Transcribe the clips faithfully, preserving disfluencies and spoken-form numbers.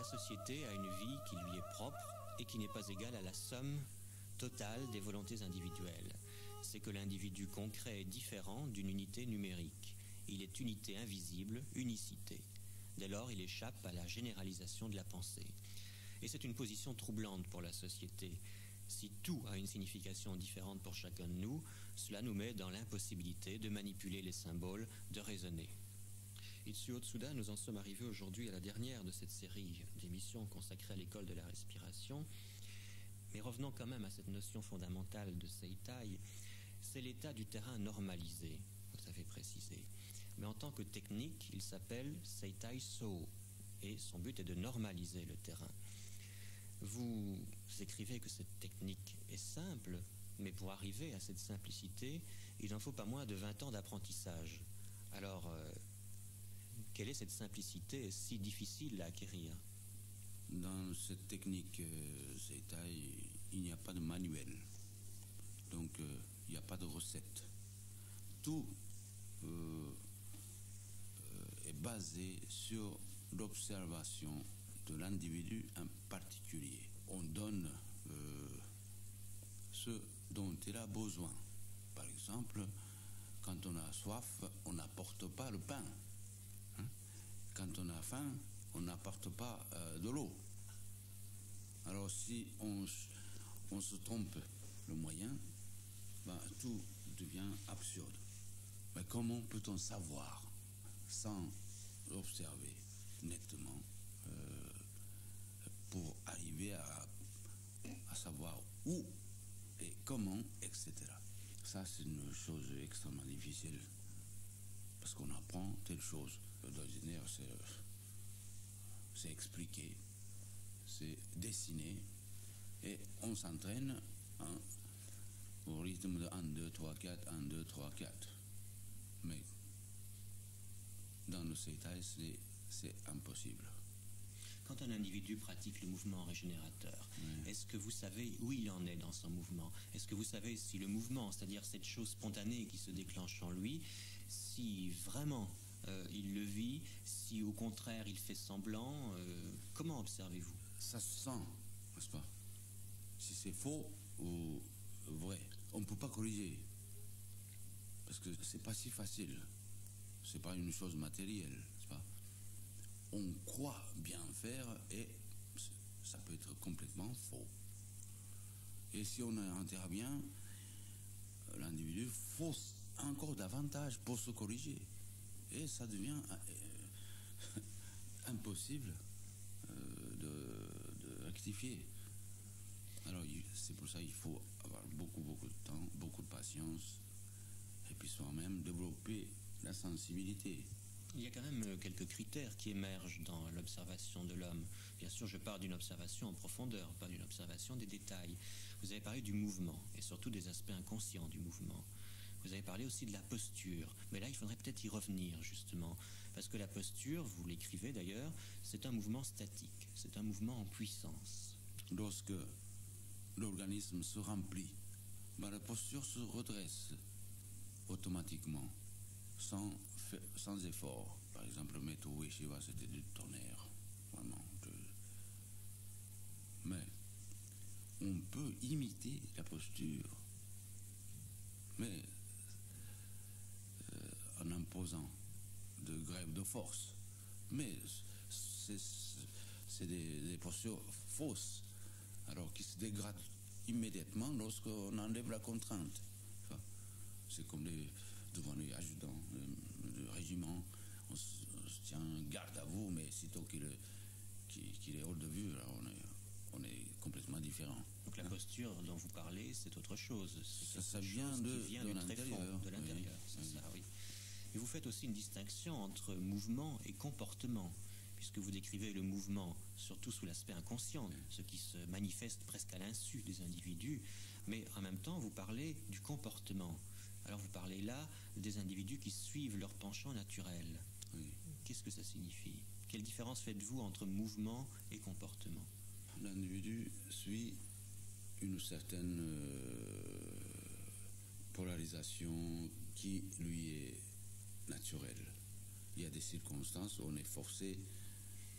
société a une vie qui lui est propre et qui n'est pas égale à la somme totale des volontés individuelles. C'est que l'individu concret est différent d'une unité numérique. Il est unité invisible, unicité. Dès lors, il échappe à la généralisation de la pensée. Et c'est une position troublante pour la société. Si tout a une signification différente pour chacun de nous, cela nous met dans l'impossibilité de manipuler les symboles, de raisonner. Itsuo Tsuda, nous en sommes arrivés aujourd'hui à la dernière de cette série d'émissions consacrées à l'école de la respiration. Mais revenons quand même à cette notion fondamentale de Seitai. C'est l'état du terrain normalisé, vous avez précisé. Mais en tant que technique, il s'appelle Seitai So, et son but est de normaliser le terrain. Vous écrivez que cette technique est simple, mais pour arriver à cette simplicité, il n'en faut pas moins de vingt ans d'apprentissage. Alors, euh, quelle est cette simplicité si difficile à acquérir? Dans cette technique euh, Seitai, il n'y a pas de manuel. Donc, euh, il n'y a pas de recette. Tout euh, euh, est basé sur l'observation de l'individu en particulier. On donne euh, ce dont il a besoin. Par exemple, quand on a soif, on n'apporte pas le pain. Hein? Quand on a faim, on n'apporte pas euh, de l'eau. Alors si on, on se trompe le moyen, ben, tout devient absurde. Mais comment peut-on savoir, sans observer nettement, euh, pour arriver à, à savoir où et comment, et cetera. Ça, c'est une chose extrêmement difficile, parce qu'on apprend telle chose. D'ordinaire, c'est, c'est expliquer, c'est dessiner, et on s'entraîne hein, au rythme de un, deux, trois, quatre, un, deux, trois, quatre. Mais dans le Seitai, c'est, c'est impossible. Quand un individu pratique le mouvement régénérateur, oui. Est-ce que vous savez où il en est dans son mouvement? Est-ce que vous savez si le mouvement, c'est-à-dire cette chose spontanée qui se déclenche en lui, si vraiment euh, il le vit, si au contraire il fait semblant, euh, comment observez-vous? Ça se sent, n'est-ce pas? Si c'est faux ou vrai, on ne peut pas corriger. Parce que c'est pas si facile. C'est pas une chose matérielle, n'est-ce pas? On croit bien faire et ça peut être complètement faux. Et si on enterre bien, l'individu fausse encore davantage pour se corriger. Et ça devient euh, impossible euh, de, de rectifier. Alors c'est pour ça qu'il faut avoir beaucoup, beaucoup de temps, beaucoup de patience, et puis soi-même développer la sensibilité. Il y a quand même quelques critères qui émergent dans l'observation de l'homme. Bien sûr, je parle d'une observation en profondeur, pas d'une observation des détails. Vous avez parlé du mouvement, et surtout des aspects inconscients du mouvement. Vous avez parlé aussi de la posture, mais là, il faudrait peut-être y revenir, justement. Parce que la posture, vous l'écrivez d'ailleurs, c'est un mouvement statique, c'est un mouvement en puissance. Lorsque l'organisme se remplit, ben la posture se redresse automatiquement. Sans, sans effort. Par exemple, le Meto Ueshiba, c'était du tonnerre. Vraiment. Je... Mais on peut imiter la posture. Mais euh, en imposant de grèves de force. Mais c'est, c'est des, des postures fausses. Alors qui se dégradent immédiatement lorsqu'on enlève la contrainte. Enfin, c'est comme les... devant les adjudants du régiment, on se, on se tient garde à vous, mais sitôt qu'il, qu'il, qu'il est hors de vue, là, on, est, on est complètement différent. Donc la hein? posture dont vous parlez, c'est autre chose. C'est ça, ça vient de, vient de du l'intérieur. Très fond, de l'intérieur, oui, c'est oui. ça, oui. Et vous faites aussi une distinction entre mouvement et comportement, puisque vous décrivez le mouvement surtout sous l'aspect inconscient, oui. Ce qui se manifeste presque à l'insu des individus, mais en même temps, vous parlez du comportement. Alors vous parlez là des individus qui suivent leur penchant naturel. Oui. Qu'est-ce que ça signifie? Quelle différence faites-vous entre mouvement et comportement? L'individu suit une certaine euh, polarisation qui lui est naturelle. Il y a des circonstances où on est forcé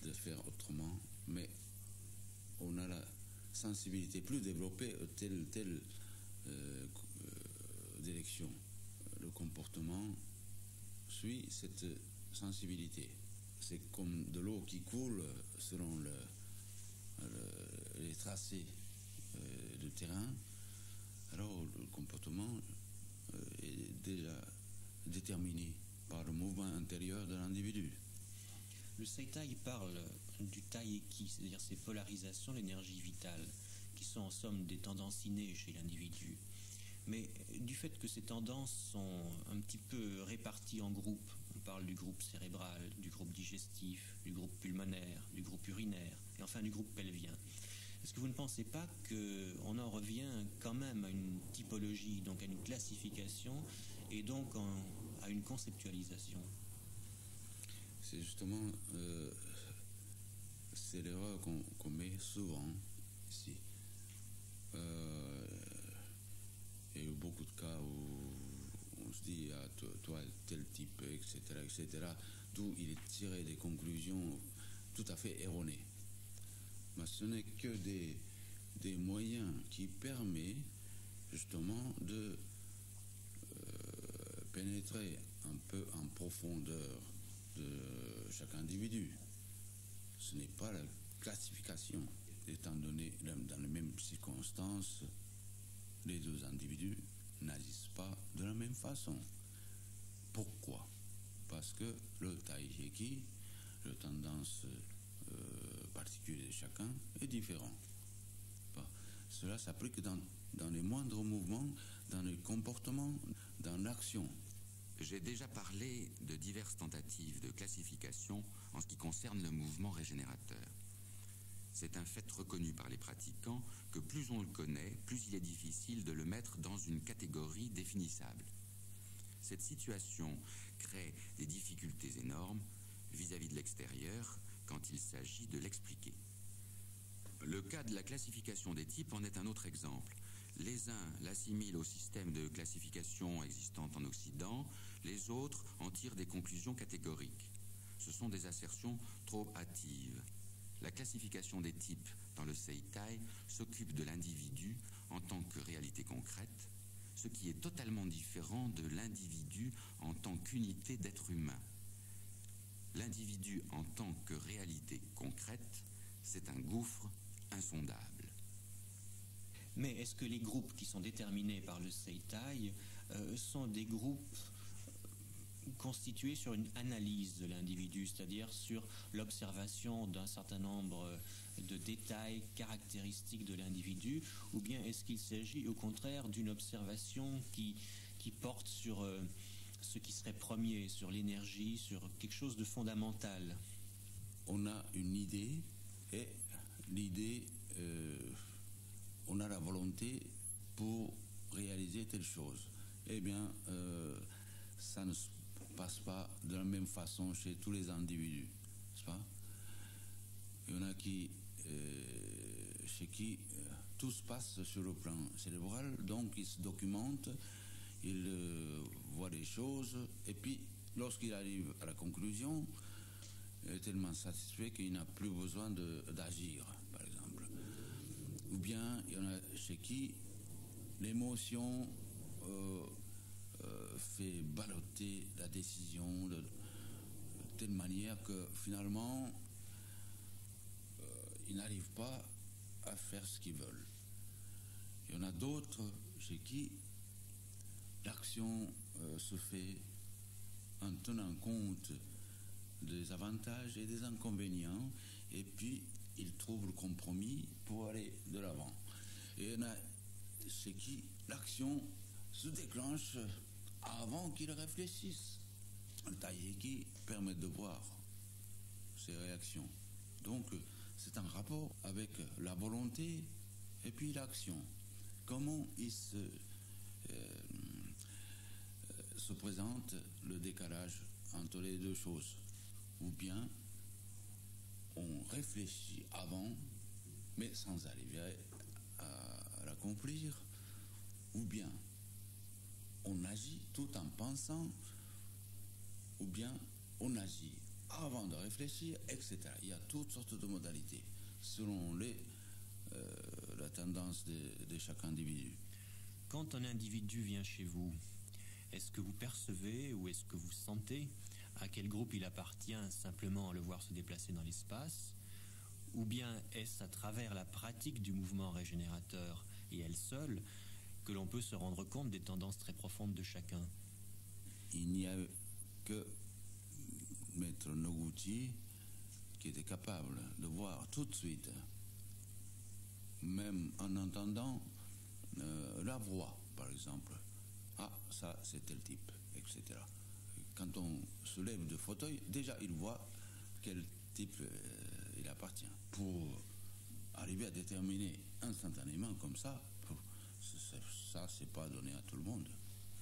de faire autrement, mais on a la sensibilité plus développée à telle telle euh, direction. Le comportement suit cette sensibilité. C'est comme de l'eau qui coule selon le, le, les tracés euh, de terrain. Alors le comportement euh, est déjà déterminé par le mouvement intérieur de l'individu. Le Seitai parle du Taiki, c'est-à-dire ces polarisations, l'énergie vitale, qui sont en somme des tendances innées chez l'individu. Mais du fait que ces tendances sont un petit peu réparties en groupes, on parle du groupe cérébral, du groupe digestif, du groupe pulmonaire, du groupe urinaire, et enfin du groupe pelvien. Est-ce que vous ne pensez pas qu'on en revient quand même à une typologie, donc à une classification, et donc en, à une conceptualisation? C'est justement euh, c'est l'erreur qu'on qu'on met souvent ici. Euh, il y a eu beaucoup de cas où on se dit ah, toi, toi tel type, et cetera, et cetera, d'où il est tiré des conclusions tout à fait erronées. Mais ce n'est que des, des moyens qui permettent justement de euh, pénétrer un peu en profondeur de chaque individu. Ce n'est pas la classification, étant donné dans les mêmes circonstances, les deux individus n'agissent pas de la même façon. Pourquoi? Parce que le Taiheki, la tendance euh, particulière de chacun, est différent. Bon, cela s'applique dans, dans les moindres mouvements, dans les comportements, dans l'action. J'ai déjà parlé de diverses tentatives de classification en ce qui concerne le mouvement régénérateur. C'est un fait reconnu par les pratiquants que plus on le connaît, plus il est difficile de le mettre dans une catégorie définissable. Cette situation crée des difficultés énormes vis-à-vis de l'extérieur quand il s'agit de l'expliquer. Le cas de la classification des types en est un autre exemple. Les uns l'assimilent au système de classification existant en Occident, les autres en tirent des conclusions catégoriques. Ce sont des assertions trop hâtives. La classification des types dans le Seitai s'occupe de l'individu en tant que réalité concrète, ce qui est totalement différent de l'individu en tant qu'unité d'être humain. L'individu en tant que réalité concrète, c'est un gouffre insondable. Mais est-ce que les groupes qui sont déterminés par le Seitai euh, sont des groupes constitués sur une analyse de l'individu, c'est-à-dire sur l'observation d'un certain nombre de détails caractéristiques de l'individu, ou bien est-ce qu'il s'agit au contraire d'une observation qui, qui porte sur euh, ce qui serait premier, sur l'énergie, sur quelque chose de fondamental? On a une idée, et l'idée, euh, on a la volonté pour réaliser telle chose. Eh bien, euh, ça ne se passe pas de la même façon chez tous les individus, n'est-ce pas? Il y en a qui, euh, chez qui euh, tout se passe sur le plan cérébral, donc ils se documentent, ils euh, voient des choses, et puis lorsqu'il arrive à la conclusion, il est tellement satisfait qu'il n'a plus besoin d'agir, par exemple. Ou bien il y en a chez qui l'émotion euh, euh, fait balloter la décision de, de telle manière que finalement euh, ils n'arrivent pas à faire ce qu'ils veulent. Il y en a d'autres chez qui l'action euh, se fait en tenant compte des avantages et des inconvénients, et puis ils trouvent le compromis pour aller de l'avant. Et il y en a chez qui l'action se déclenche avant qu'ils réfléchissent. Le Taiheki permet de voir ces réactions. Donc c'est un rapport avec la volonté et puis l'action. Comment il se, euh, se présente le décalage entre les deux choses? Ou bien on réfléchit avant, mais sans arriver à, à l'accomplir, ou bien on agit tout en pensant, ou bien on agit avant de réfléchir, et cetera. Il y a toutes sortes de modalités selon les, euh, la tendance de, de chaque individu. Quand un individu vient chez vous, est-ce que vous percevez ou est-ce que vous sentez à quel groupe il appartient simplement en le voir se déplacer dans l'espace? Ou bien est-ce à travers la pratique du mouvement régénérateur et elle seule que l'on peut se rendre compte des tendances très profondes de chacun? Il n'y a que Maître Noguchi qui était capable de voir tout de suite, même en entendant euh, la voix, par exemple. Ah, ça, c'est tel type, et cetera. Quand on se lève de fauteuil, déjà, il voit quel type euh, il appartient. Pour arriver à déterminer instantanément comme ça, ça, c'est pas donné à tout le monde.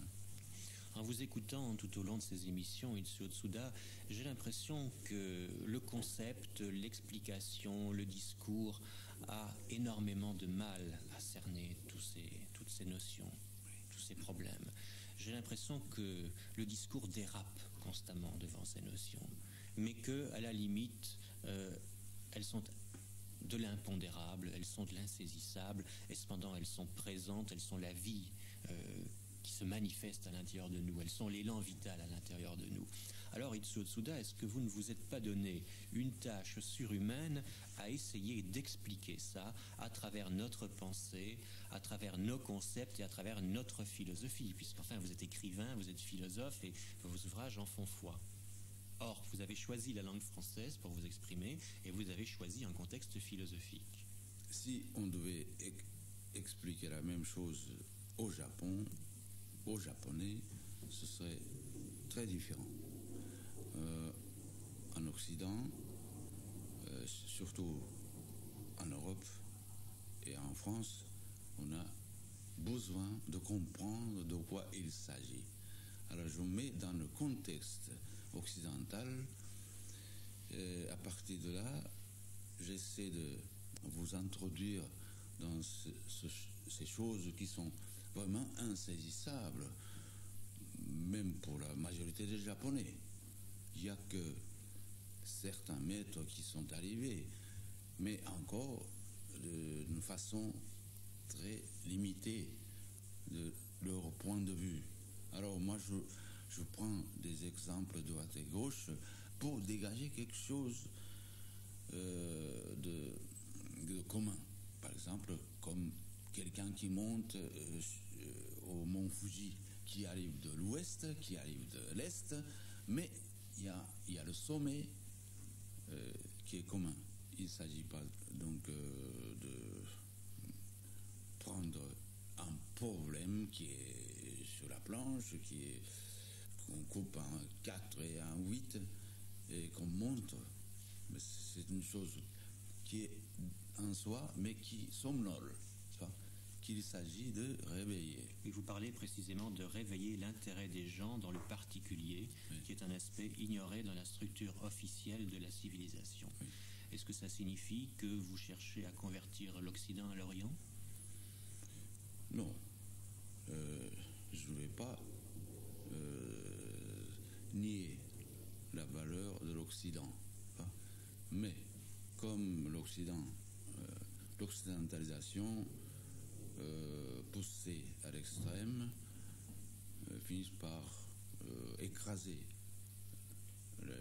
En vous écoutant tout au long de ces émissions, Itsuo Tsuda, j'ai l'impression que le concept, l'explication, le discours a énormément de mal à cerner tous ces, toutes ces notions, tous ces problèmes. J'ai l'impression que le discours dérape constamment devant ces notions, mais que, à la limite, euh, elles sont de l'impondérable, elles sont de l'insaisissable, et cependant elles sont présentes, elles sont la vie euh, qui se manifeste à l'intérieur de nous, elles sont l'élan vital à l'intérieur de nous. Alors Itsuo Tsuda, est-ce que vous ne vous êtes pas donné une tâche surhumaine à essayer d'expliquer ça à travers notre pensée, à travers nos concepts et à travers notre philosophie, puisqu'enfin vous êtes écrivain, vous êtes philosophe et vos ouvrages en font foi. Or, vous avez choisi la langue française pour vous exprimer et vous avez choisi un contexte philosophique. Si on devait e- expliquer la même chose au Japon, aux Japonais, ce serait très différent. Euh, en Occident, euh, surtout en Europe et en France, on a besoin de comprendre de quoi il s'agit. Alors je mets dans le contexte occidental, et à partir de là, j'essaie de vous introduire dans ce, ce, ces choses qui sont vraiment insaisissables, même pour la majorité des Japonais. Il n'y a que certains maîtres qui sont arrivés, mais encore d'une façon très limitée de leur point de vue. Alors moi, je, je prends des exemples de droite et gauche pour dégager quelque chose euh, de, de commun. Par exemple, comme quelqu'un qui monte euh, au mont Fuji, qui arrive de l'ouest, qui arrive de l'est, mais il y a, il y a le sommet euh, qui est commun. Il ne s'agit pas donc euh, de prendre un problème qui est sur la planche, qui est qu'on coupe en quatre et en huit et qu'on monte. Mais c'est une chose qui est en soi, mais qui somnole, qu'il s'agit de réveiller. Et vous parlez précisément de réveiller l'intérêt des gens dans le particulier, oui, qui est un aspect ignoré dans la structure officielle de la civilisation. Oui. Est-ce que ça signifie que vous cherchez à convertir l'Occident à l'Orient? Non. Euh, je ne vais pas euh, nier la valeur de l'Occident. Hein. Mais comme l'Occident, euh, l'occidentalisation euh, poussée à l'extrême euh, finit par euh, écraser le,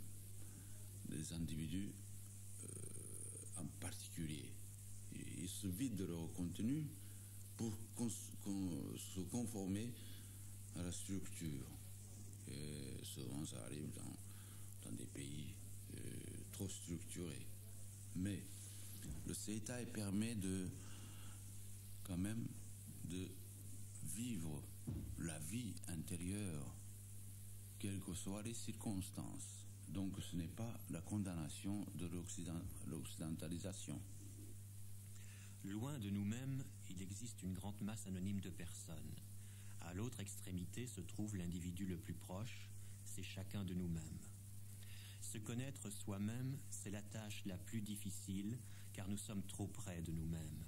les individus euh, en particulier. Ils se vident de leur contenu pour qu'on, qu'on se conformer à la structure. Et souvent, ça arrive dans, dans des pays euh, trop structurés. Mais le Seitai permet de, quand même, de vivre la vie intérieure, quelles que soient les circonstances. Donc, ce n'est pas la condamnation de l'occident, l'occidentalisation. Loin de nous-mêmes, il existe une grande masse anonyme de personnes. À l'autre extrémité se trouve l'individu le plus proche, c'est chacun de nous-mêmes. Se connaître soi-même, c'est la tâche la plus difficile, car nous sommes trop près de nous-mêmes.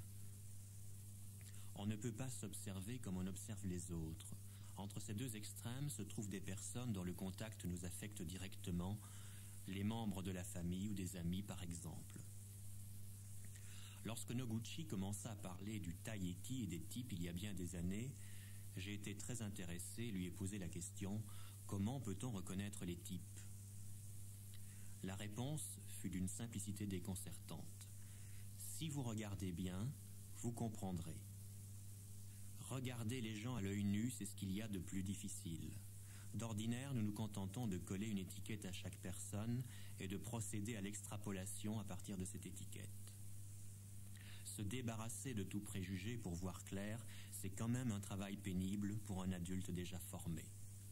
On ne peut pas s'observer comme on observe les autres. Entre ces deux extrêmes se trouvent des personnes dont le contact nous affecte directement, les membres de la famille ou des amis par exemple. Lorsque Noguchi commença à parler du taïeki et des types il y a bien des années, j'ai été très intéressé et lui ai posé la question « Comment peut-on reconnaître les types ?» La réponse fut d'une simplicité déconcertante. Si vous regardez bien, vous comprendrez. Regarder les gens à l'œil nu, c'est ce qu'il y a de plus difficile. D'ordinaire, nous nous contentons de coller une étiquette à chaque personne et de procéder à l'extrapolation à partir de cette étiquette. Se débarrasser de tout préjugé pour voir clair, c'est quand même un travail pénible pour un adulte déjà formé.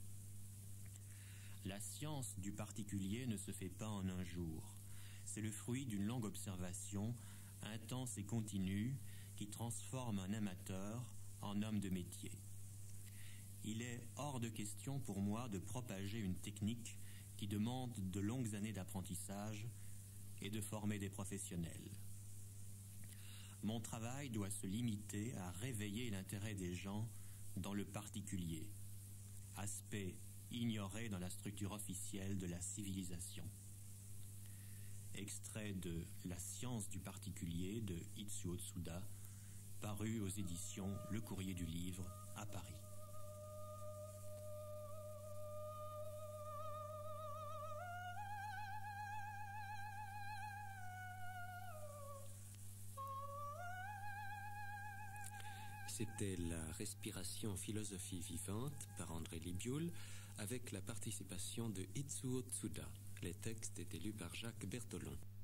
La science du particulier ne se fait pas en un jour. C'est le fruit d'une longue observation, intense et continue, qui transforme un amateur en homme de métier. Il est hors de question pour moi de propager une technique qui demande de longues années d'apprentissage et de former des professionnels. Mon travail doit se limiter à réveiller l'intérêt des gens dans le particulier, aspect ignoré dans la structure officielle de la civilisation. Extrait de La science du particulier de Itsuo Tsuda, paru aux éditions Le Courrier du Livre à Paris. C'était la respiration philosophie vivante par André Libioul avec la participation de Itsuo Tsuda. Les textes étaient lus par Jacques Bertolon.